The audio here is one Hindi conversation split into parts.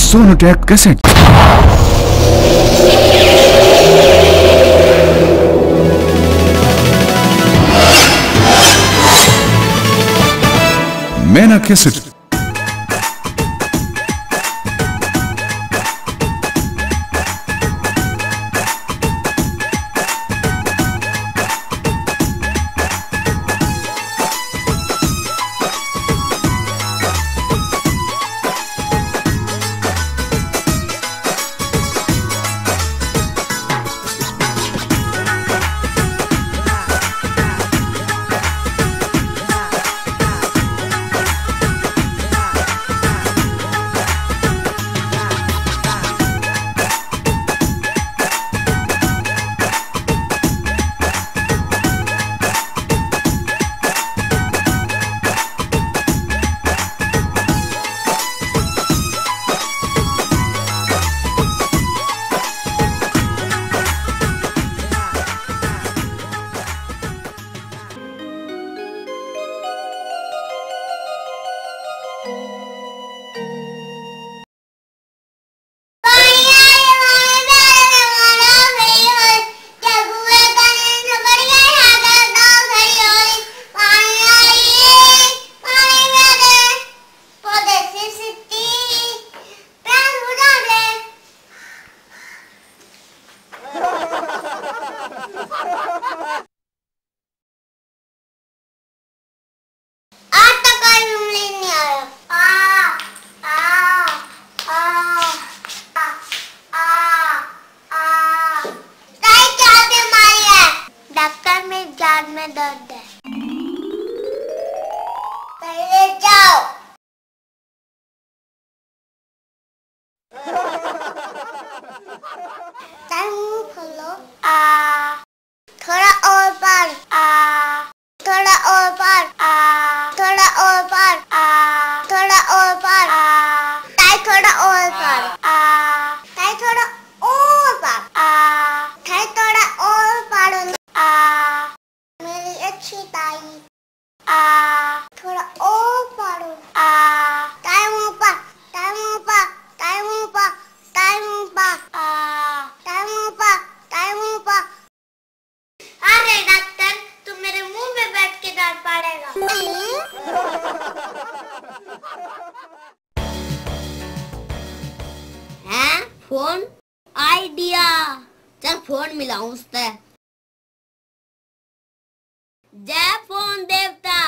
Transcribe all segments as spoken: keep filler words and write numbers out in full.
सोनोटेक कैसेट। मैना कैसेट। में दर्द है, पहले जाओ। मुंह खोलो। आ थोड़ा और पार। आ थोड़ा और पार। आ थोड़ा और पार। आ थोड़ा और पार। आ ताई थोड़ा और पार। आ ताई थोड़ा और पार। आ ताई थोड़ा और पार। आ मेरी अच्छी ताई। आ थोड़ा और पार। आ ताई मुंह पर, ताई मुंह पर, ताई मुंह पर, ताई मुंह पर। आ ताई मुंह पर, ताई मुंह पर। अरे डॉक्टर, तुम मेरे मुंह में बैठ के डांट पड़ेगा। हैं? फोन आइडिया, चल फोन मिलाऊं उससे। जय फोन देवता।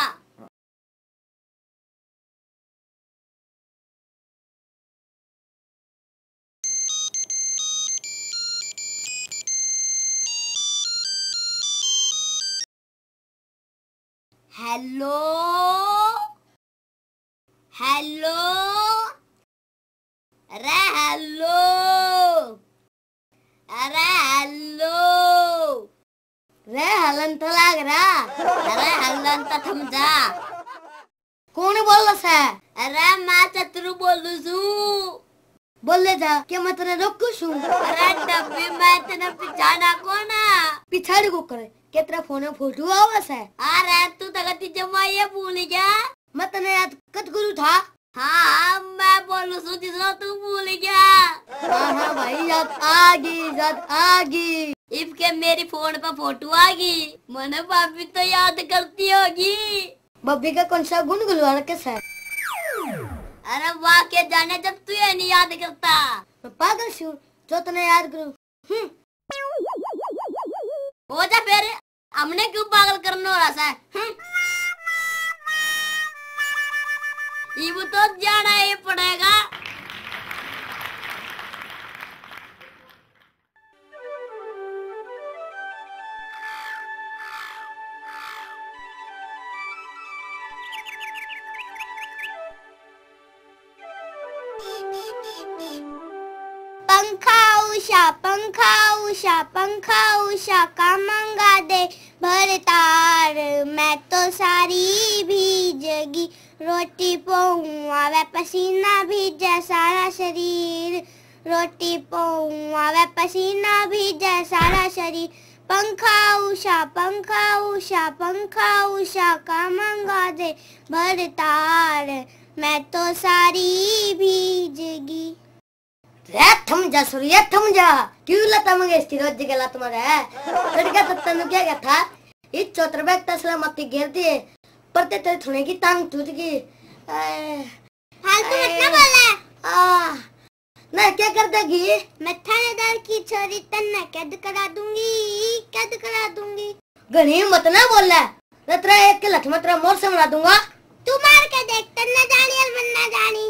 हेलो हेलो, अरे हेलो, अरे हेलो, रे हलन तो लग रहा। अरे हलन तो थम जा। कौन बोल रहा है? अरे मैं चतुर बोलू छू। बोल ले जा क्या मैं तेरे रोकू छू? अरे तभी मैं तेरे पिछाना को ना पिछाड़ी को करे क्या तेरा फोन में फोटो आवास है? अरे तू तगती जमा ये भूल गया। मैं तेने याद कत गुरु था। हाँ हाँ मैं बोलू छू जिसको तू भूल गया। हाँ हाँ भाई याद आ गई, याद आ गई। इसके मेरी फोन पर फोटो आ गई। मैंने भाभी तो याद करती होगी। बब्बी का कौन सा गुण गुलवाना कैसा है? अरे वाह के जाने जब तू ये नहीं याद करता। मैं पागल हूँ जो तुमने याद करूँ। हम्म हो जा फिर, हमने क्यों पागल करने वाला सा? ये तो जाना ही पड़ेगा। पंखा उषा, पंखा उषा, पंखा उषा का मंगा दे भर तार। मैं तो सारी भीजगी, रोटी पौआ वे पसीना भीजा सारा शरीर। रोटी पौआ वे पसीना भीजा सारा शरीर। पंखा उषा, पंखा उषा, पंखा उषा का मंगा दे भर तार। मैं तो सारी भीजगी। रे थम जा सूर्य थम जा क्यों लता मंगेशकर रोज के लत मारे लड़का तो तनु क्या क्या था इस चौतर बैग तसला मत घेर दिए परते तेरे थोड़े की टांग टूट गई फालतू मत ना बोला आ ना क्या कर देगी मैं थानेदार की छोरी तन्ना कैद करा दूंगी कैद करा दूंगी गणी मत ना बोला रत्रा एक के लठ मतरा मोर से मरा दूंगा तू मार के देख तन्ना जानी और मन्ना जानी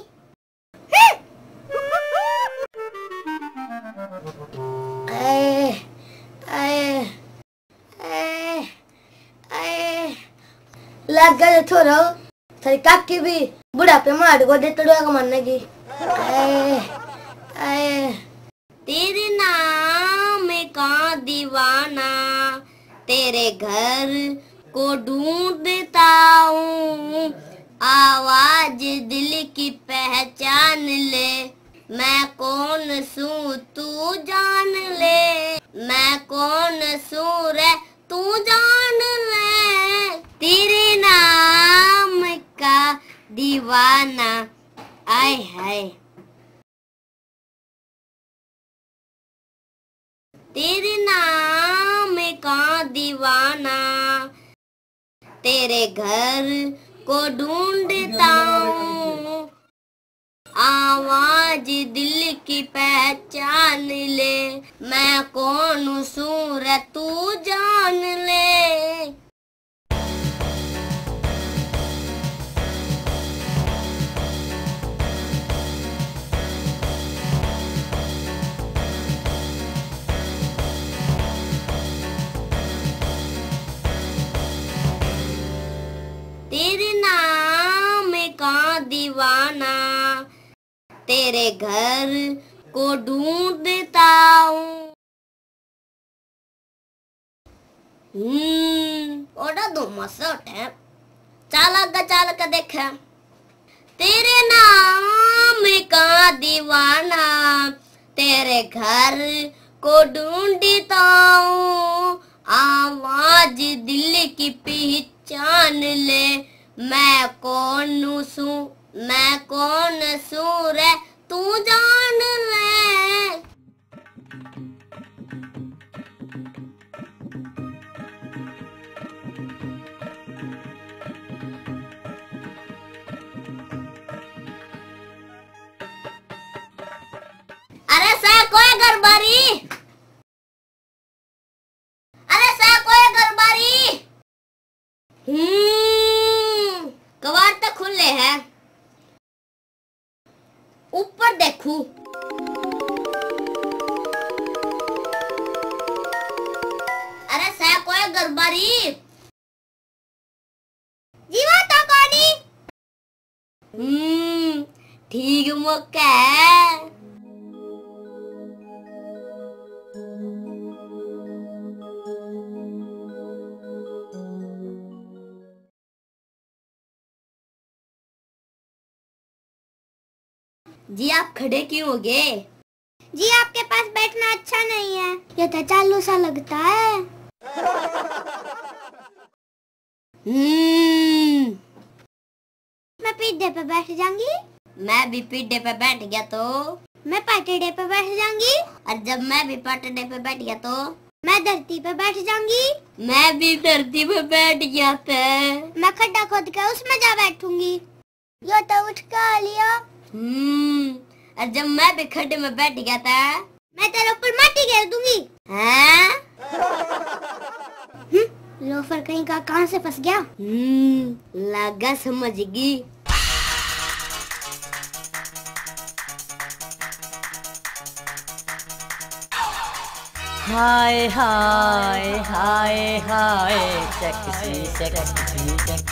ए ए ए ए लग गए थोड़ा तेरी काकी भी बुढ़ापे में अड़गो दे तड़ुआ को मारने की ए ए तेरे नाम का दीवाना तेरे घर को ढूंढता हूँ आवाज दिल की पहचान ले मैं कौन सू तू जान ले मैं कौन सू रे तू जान ले तेरे नाम का दीवाना आए है तेरे नाम का दीवाना तेरे घर को ढूंढता हूँ आवाज दिल की पहचान ले मैं कौन सूर तू जान ले तेरे नाम का दीवाना तेरे घर को ढूंढता हूँ हम्म ओड़ा दो मसोट है चालक का चालक देखा तेरे नाम का दीवाना तेरे घर को ढूंढता हूँ आवाज दिल की पहचान ले मैं कौन सू मैं कौन सू रे तू जान ले अरे सा कोई गरबारी अरे सा कोई गरबारी हम्म कबाड़ तो खुले है ऊपर देखू अरे सा कोई गरबारी जीवा तो कोनी हम्म ठीक मौका है जी आप खड़े क्यों हो गए जी आपके पास बैठना अच्छा नहीं है ये तो चालू सा लगता है हम्म मैं पीढ़े पे बैठ जाऊंगी मैं भी पीढ़े पे बैठ गया तो मैं पाटड़े पे बैठ जाऊंगी और जब मैं भी पाटड़े पे बैठ गया तो मैं धरती पे बैठ जाऊंगी मैं भी धरती पे बैठ गया था मैं खड्डा खोद के उसमें जा बैठूंगी यो तो उठ कर लिया हम्म और जब मैं भी खड्डे में बैठ गया था मैं तेरे ऊपर माटी घेर दूंगी हैं लोफर कहीं का कहां से फंस गया हम्म लगा समझगी hi hi hi hi sexy sexy sexy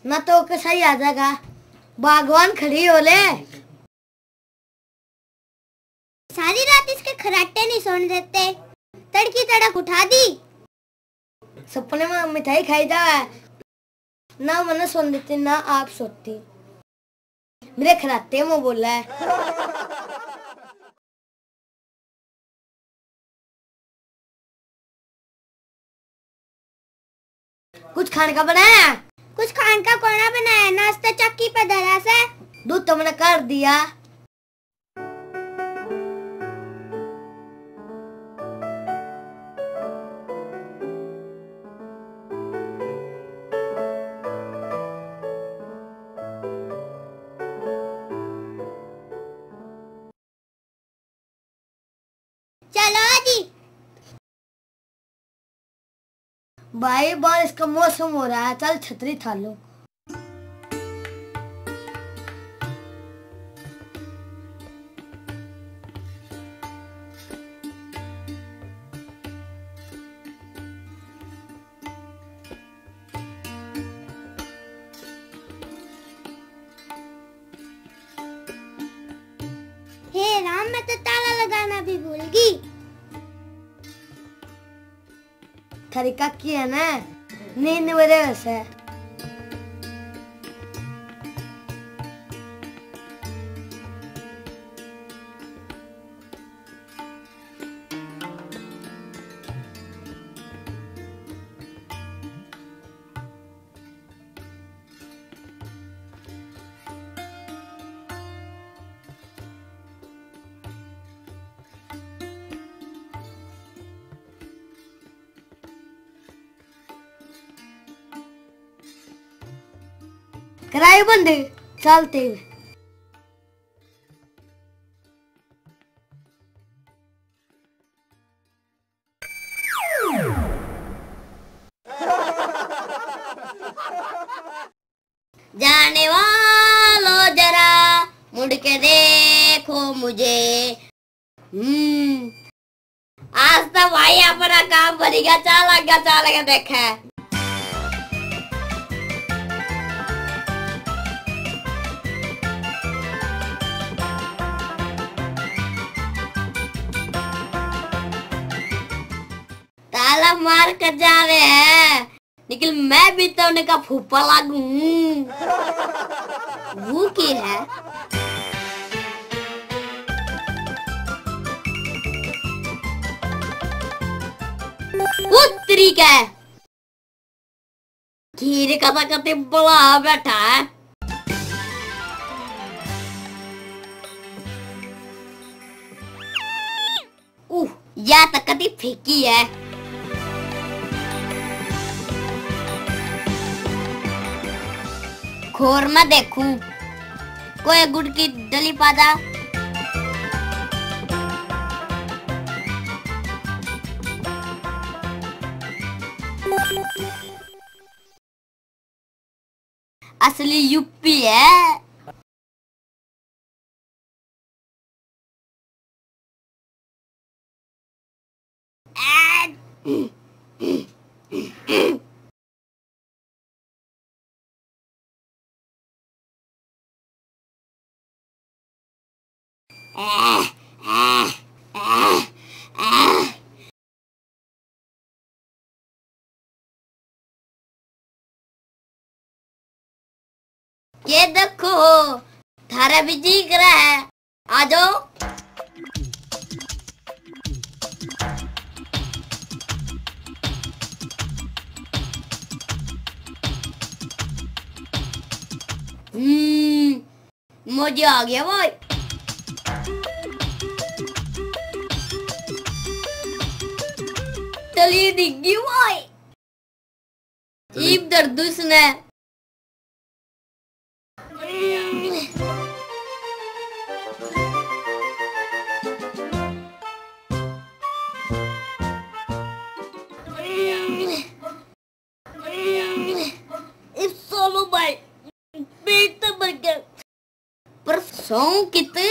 ना तो के सही आ जाएगा। बागवान खड़ी हो ले। सारी रात इसके खराटे नहीं सोने देते, तड़की तड़क उठा दी। सपने में मिठाई खाई जा, ना मैंने सोने देती ना आप सोती। मेरे खराटे में बोला है। कुछ खाने का बनाया? कुछ खाने का कोना बनाया, नाश्ता चक्की पे धरा से। दूध तो मैंने कर दिया। चलो जी। भाई बारिश का मौसम हो रहा है, चल छतरी था लो। हे राम, मैं तो ताला लगाना भी भूल गई। तरीका की है ना, नींद वजह से। कराई बंद चलते हुए। जाने वालों जरा मुड़ के देखो मुझे। हम्म आज तो भाई अपना काम बनेगा, चालेगा चालेगा देखा। ताला मार कर जा रहे हैं, लेकिन मैं भी तो उनका फूफा लागू। वो की है? उत्तरी का है। खीर कथा कते बड़ा बैठा है। उह, या तक कती फेंकी है। खोर में देखूं, कोई गुड़ की डली पादा। असली यूपी है। ये देखो थारा भी जीक रहा है, आ जाओ। हम्म मजा आ गया भाई। चलिए दिग्गी भाई, ईब दर्द उसने। इस सोलो भाई पेट तो भर गया, पर सौ कितने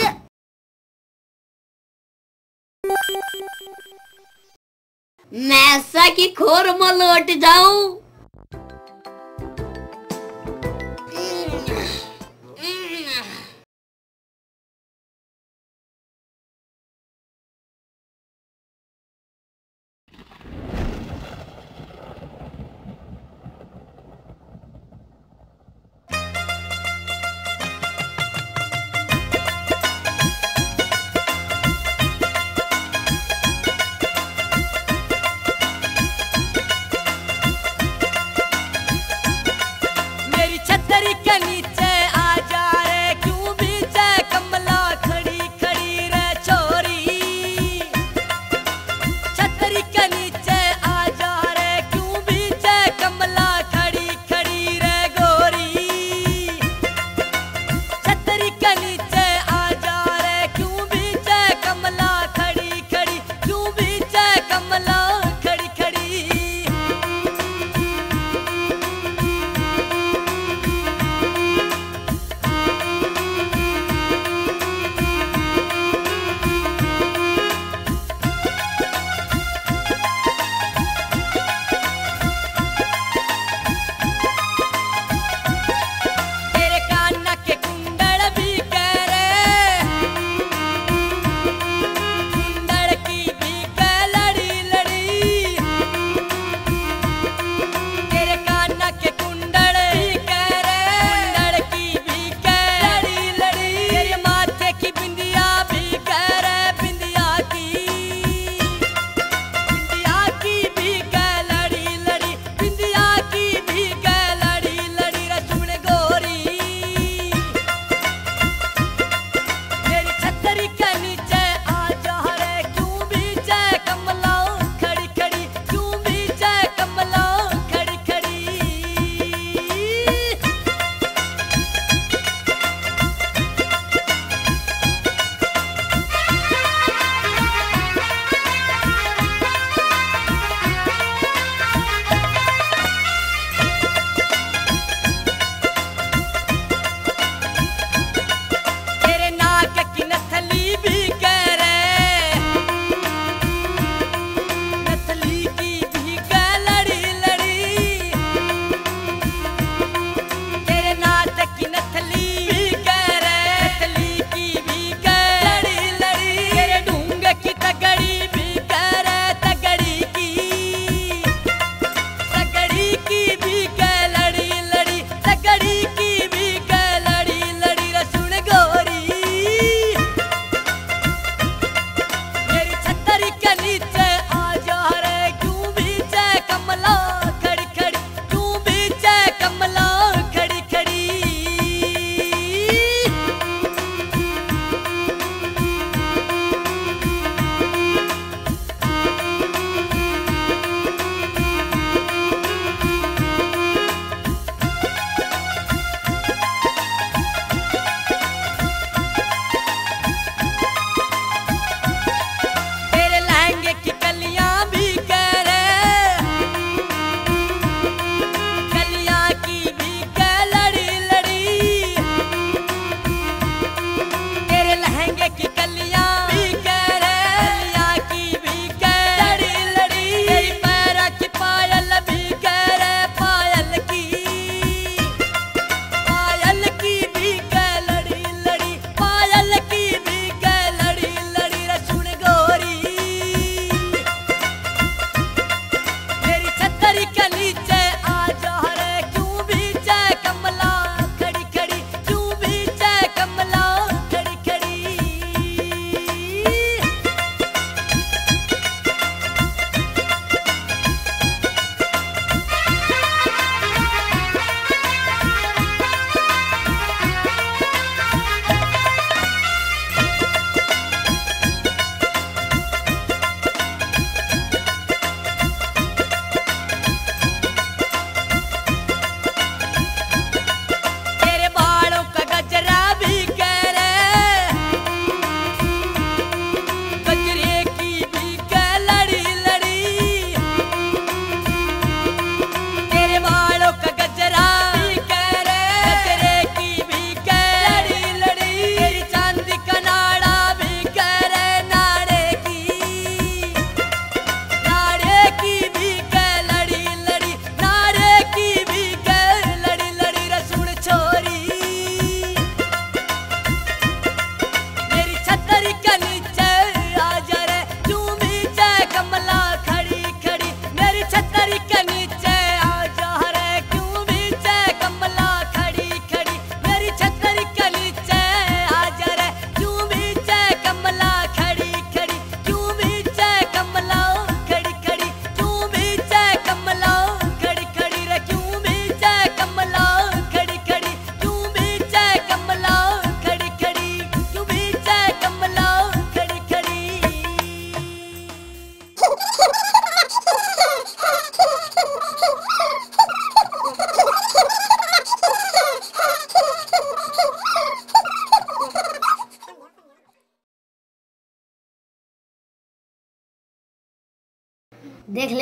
मैं ऐसा कि खोर में लौट जाऊं।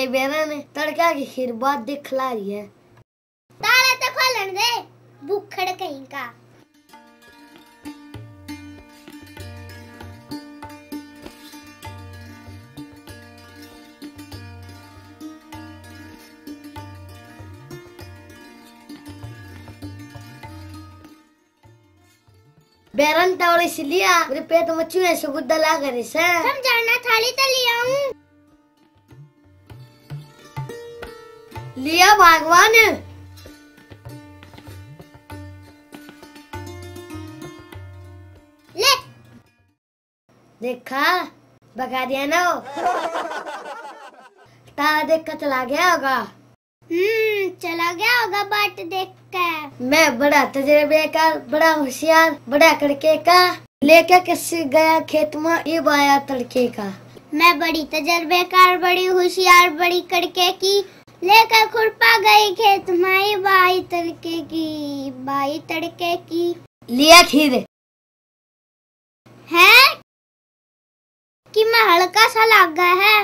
बहन तड़का की खीर बहुत दिखला रही है। ताला तो खोलन दे, भूखड़ कहीं का। बेरन तवड़ी से लिया मेरे पेट में चूहे से गुद्दा ला कर से समझाना थाली तो लिया हूँ। लिया भगवान ले देखा बगा दिया ना तारा देख कर चला गया होगा। हम्म चला गया होगा बाट देख कर। मैं बड़ा तजर्बेकार, बड़ा होशियार, बड़ा कड़के का लेके किसी गया खेत में ये बाया तड़के का। मैं बड़ी तजर्बेकार, बड़ी होशियार, बड़ी कड़के की लेकर खुरपा गई खेत में बाई तड़के की, बाई तड़के की। लिया खीर है कि मैं हल्का सा लग गया है।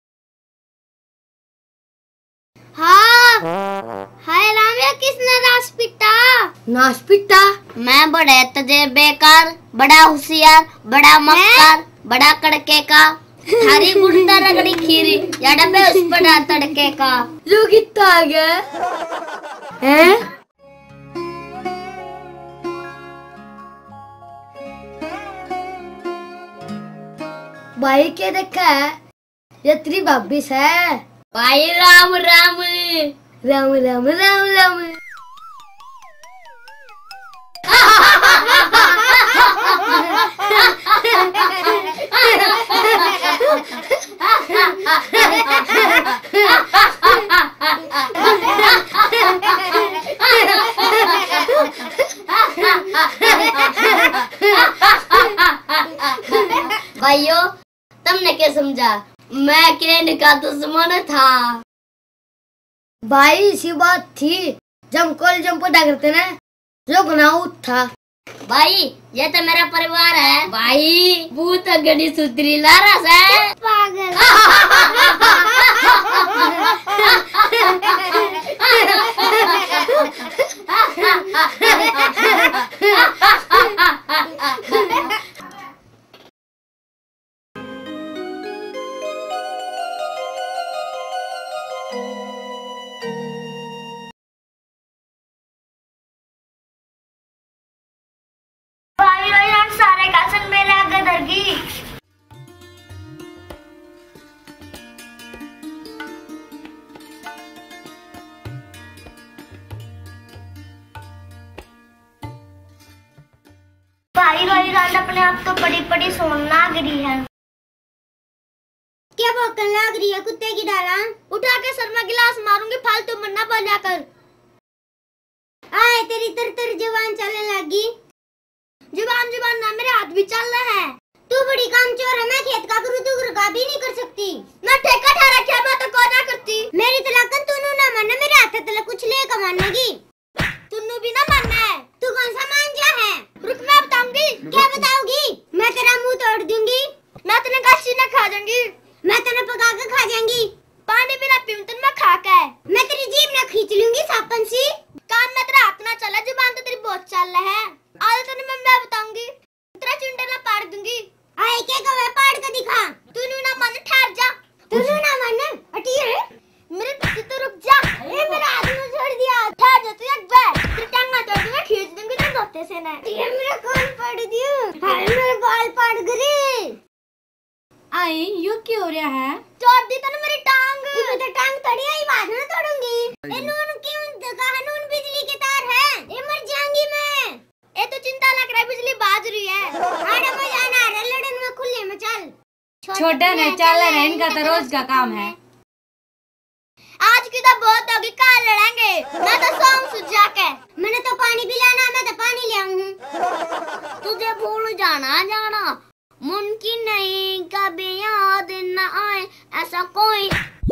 हाँ हाय रामिया किसने रास पिटा? नाश पिटा मैं बड़ा तजर्बेकार, बड़ा होशियार, बड़ा मक्कार, बड़ा कड़के का। थारी बुढ़ता रगड़ी खीरी या डब्बे उस बड़ा तड़के का। जो कितना आ गया हैं? भाई के देखा है ये तेरी भाभी है। भाई राम राम राम राम राम राम भाइयों तुमने क्या समझा? मैं कहने का दुश्मन था। भाई इसी बात थी जब कॉलेज में पढ़ा करते ना जो गुनाह था। भाई ये तो मेरा परिवार है। भाई भूत गड़ी सुतरी लारस है। पागल सारे का संग में लग गदरगी। भाई भाई रात अपने आप तो बड़ी बड़ी सोन लाग रही है। क्या भौंकन लाग रही है कुत्ते की डाला? उठा के सर में गिलास मारूंगी, फालतू मन्ना बजा कर। आए तेरी तर तर जवान चलने लगी। जुबान जुबान ना मेरे हाथ भी चल रहा है। तू बड़ी कामचोर है, मैं खेत का करूँ तू घर का भी नहीं कर सकती। मैं ठेका ठा रखा मैं तो कौन ना करती। मेरी तलाकन तूने ना मानना, मेरे हाथ तले कुछ ले का मानेगी। तूने भी ना मानना है। तू कौन सा मान जा है? रुक मैं बताऊंगी। क्या बताओगी? मैं तेरा मुंह तोड़ दूंगी। मैं तेरे गाची ना खा जाऊंगी। मैं तेरे पका के खा जाऊंगी। पानी भी ना पीऊं तो मैं खा के। मैं तेरी जीभ ना खींच लूंगी सापन सी। कान में तेरा हाथ ना चला, जुबान तो तेरी बहुत चल रहा है। आज तो मैं मैं बताऊंगी, तेरा चुंडे ना पाड़ दूंगी। आए के कवे पाड़ के दिखा। तूने ना मन ठहर जा। तूने ना मन हटी है मेरे पीछे तो रुक जा। ए मेरा हाथ में छोड़ दिया। ठहर जा तू एक बार। तेरी टांगा तोड़ दूंगा, खींच दूंगी तो धोते से ना। ये मेरा कान पाड़ दियो। हाय मेरे गाल पाड़ गई। आई यो क्यों हो रहा है? तोड़ दी तूने मेरी टांग। ये तो टांग तोड़ी आई, बाद में तोड़ूंगी। ए नून क्यों कहा? नून बिजली के तार है। ए मर जाऊंगी मैं। ए तो चिंता लग रहा है, बिजली बाज रही है। आड़े में जाना है, लड़न में खुले में चल। छोटा ने चल रहे, इनका तो रोज का काम है। आज की तो बहुत होगी, कल लड़ेंगे। मैं तो सोम सुझा के। मैंने तो पानी पिलाना, मैं तो पानी ले आऊं। तुझे भूल जाना जाना मुमकिन नहीं, कभी याद न आए ऐसा कोई।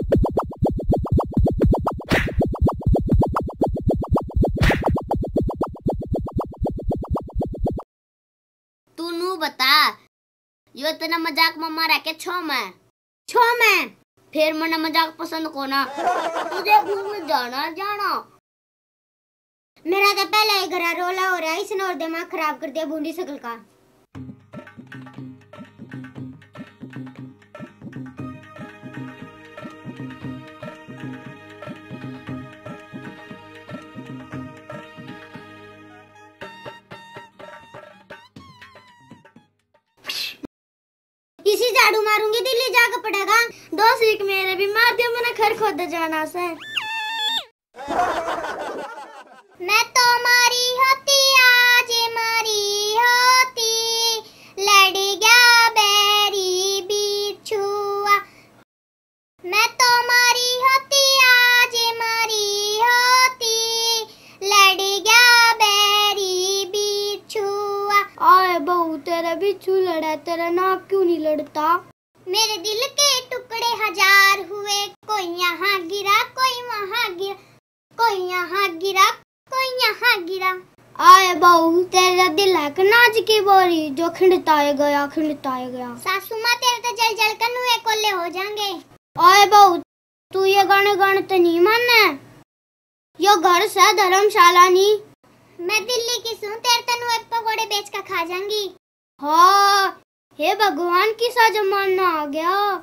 तू नू बता यो तेरा मजाक में मारा के छो में छो में फिर मना मजाक पसंद को ना तुझे घूमने जाना जाना। मेरा तो पहले ही घर रोला हो रहा है, इसने और दिमाग खराब कर दिया बूंदी शकल का। इसी झाड़ू मारूंगी दिल्ली जाकर पड़ेगा। दो सीख मेरे भी मार दियो, मैंने घर खोद जाना से। मैं तो मारी होती आज मारी होती, लड़ गया बैरी बिछुआ। मैं तो मारी होती आज मारी होती, लड़ गया बैरी बिछुआ। आए बहू तेरा बिच्छू लड़ा, तेरा नाक क्यों नहीं लड़ता? मेरे दिल के टुकड़े हजार हुए, कोई यहाँ गिरा कोई वहाँ गिरा, कोई यहाँ गिरा कोई यहाँ गिरा। आए बहू तेरा दिल है नाच की बोरी, जो खिंडता गया खिंडता गया। सासू माँ तेरे तो जल जल कर नुए कोले हो जाएंगे। आए बहू तू ये गाने गाने तो नहीं मानना, यो घर से धर्मशाला नहीं। मैं दिल्ली की सूं, तेरे तो नुए पकौड़े बेच कर खा जाऊंगी। हाँ हे भगवान की सा जमाना आ गया।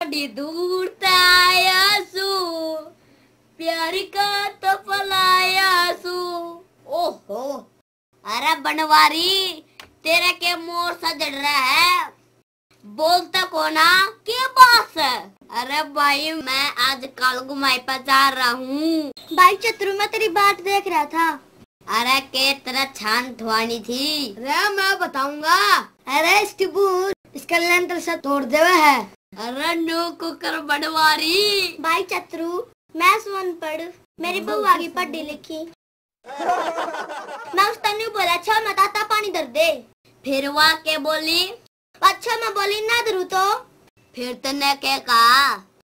बड़ी दूर ते आया सू, प्यार का तो फलाया सू। ओहो, अरे बनवारी तेरे के मोर सा जड़ रहा है, बोलता कोना क्या बात है? अरे भाई मैं आज काल घुमाई पर जा रहा हूँ। भाई चतुर मैं तेरी बात देख रहा था। अरे के तेरा छान धुआनी थी। अरे मैं बताऊंगा। अरे स्टिबूर इसका लेंटर से तोड़ देवे है। अरे नो कुकर बनवारी। भाई चतुरु मैं सुन पढ़, मेरी बहू आगे पढ़ी लिखी। मैं उस तन्नू बोला अच्छा मैं ताता पानी दर दे। फिर वहाँ के बोली अच्छा मैं बोली ना दरू तो फिर तने क्या कहा?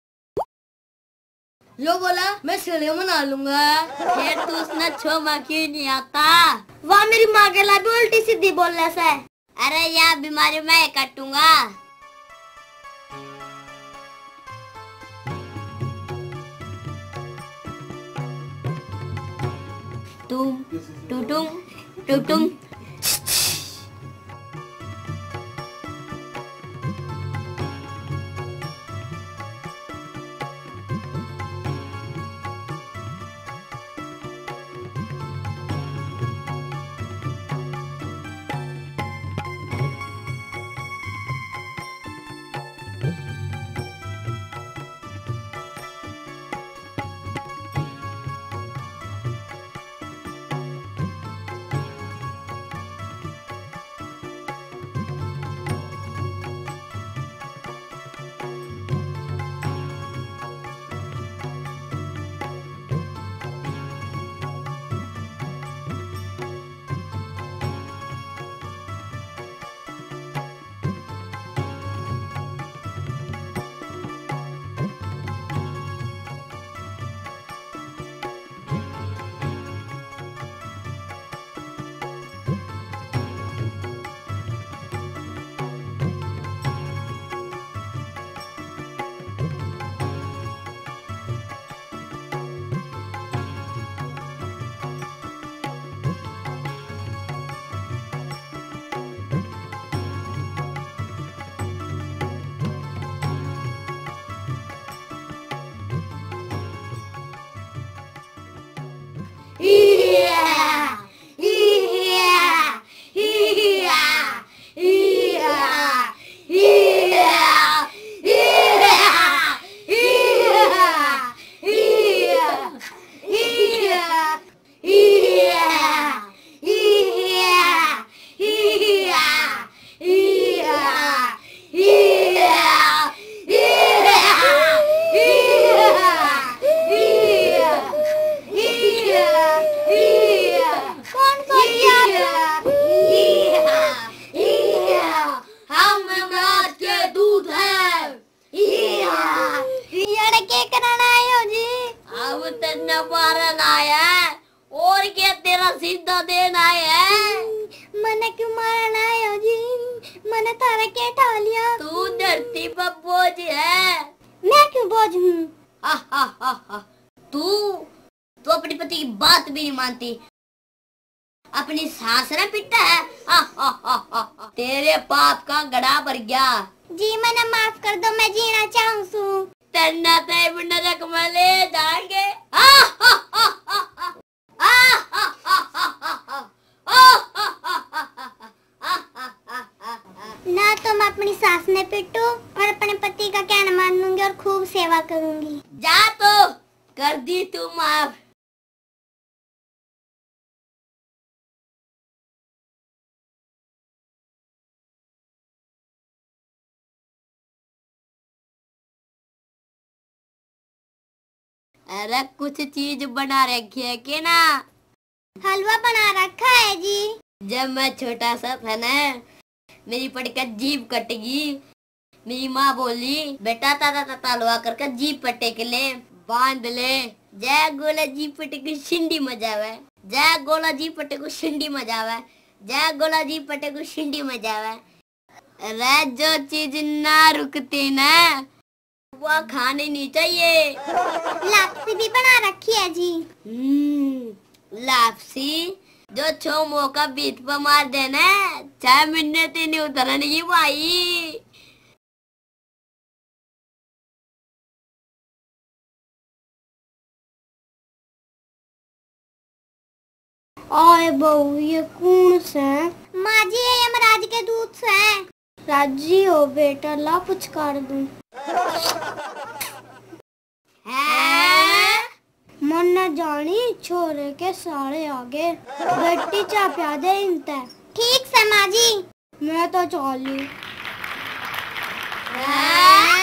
यो बोला मैं सीढ़ी बना लूंगा। फिर तू उसने छो क्यों नहीं आता? वह मेरी माँ के ला भी उल्टी सीधी बोलने से। अरे यार बीमारी मैं काटूंगा। तुम टूटूं टूटूं और क्या तेरा सीधा देना है? मने क्यों मारना है जी? मने तारा क्या ठा लिया? तू धरती पर बोझ है। मैं क्यों बोझ हूँ? हा हा हा हा। तू तू अपनी पति की बात भी नहीं मानती, अपनी सास ने पिटा है। हा हा हा हा। तेरे पाप का गड़ा भर गया। जी मने माफ कर दो, मैं जीना चाहूँ। तन्ना ते नरक में ले जाएंगे। हा हा हा हा। ना तो मैं अपनी सास ने पिटू और अपने पति का कहना मान लूंगी और खूब सेवा करूंगी। जा तो कर दी तू माफ। अरे कुछ चीज बना रखी है के ना? हलवा बना रखा है जी। जब मैं छोटा सा था ना, मेरी पटका जीभ कटेगी। मेरी माँ बोली बेटा ताता ताता हलवा करके जीभ पटे के ले बांध ले। जय गोला जीभ पटे को शिंडी मजावे, जय गोला जीभ पटे को शिंडी मजावे, जय गोला जीभ पटे को शिंडी मजावे। अरे जो चीज ना रुकती ना वो खाने नहीं चाहिए। लापसी भी बना रखी है जी। हम्म लापसी जो छो मौका बीत पर मार देना, छह महीने तीन उतरने की भाई। आए बहू ये कौन से? माँ जी ये यमराज के दूध से। राजी हो बेटा, ला पुचकार दूं। मन न जानी छोरे के सारे आगे, बेटी चा प्या दे इनते। ठीक से माँ जी। मैं तो चाली। हाँ?